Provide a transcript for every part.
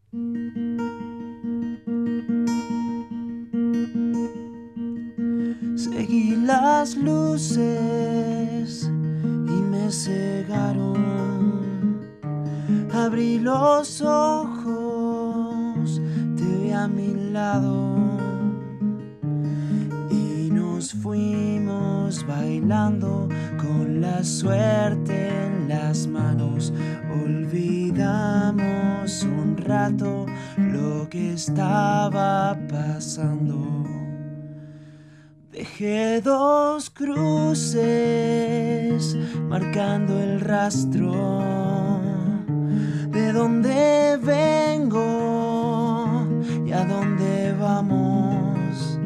Seguí las luces y me cegaron. Abrí los ojos, te vi a mi lado y nos fuimos bailando con la suerte en las manos. Olvidamos un rato lo que estaba pasando. Dejé dos cruces marcando el rastro de dónde vengo y a dónde vamos.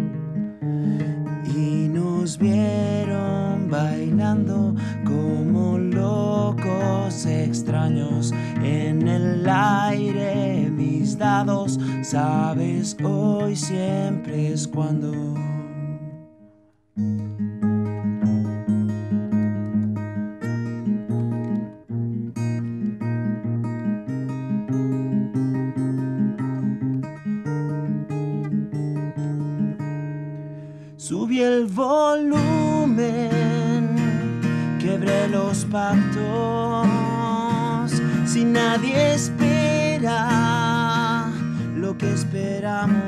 Y nos vieron bailando como locos extraños en el aire. Mis dados, sabes, hoy siempre es cuando. Subí el volumen, quebré los pactos. Si nadie espera lo que esperamos,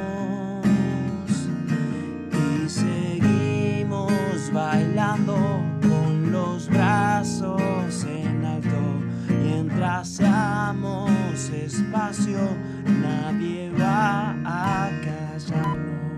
y seguimos bailando con los brazos en alto. Mientras seamos espacio, nadie va a callarnos.